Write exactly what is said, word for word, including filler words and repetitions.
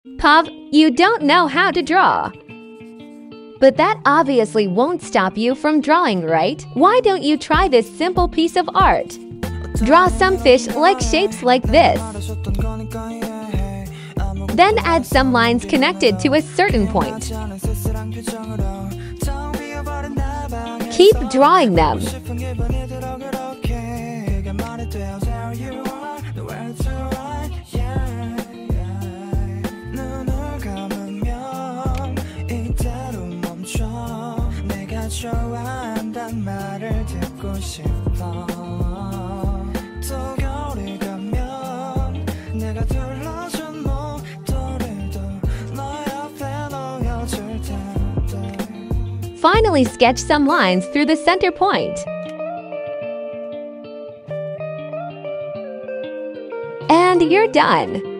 Pav, you don't know how to draw. But that obviously won't stop you from drawing, right? Why don't you try this simple piece of art? Draw some fish like shapes like this. Then add some lines connected to a certain point. Keep drawing them. 좋아한단 말을 듣고 싶어 또 겨울이 가면 내가 둘러준 목도리도 너 옆에 놓여줄 텐데. Finally, sketch some lines through the center point. And you're done!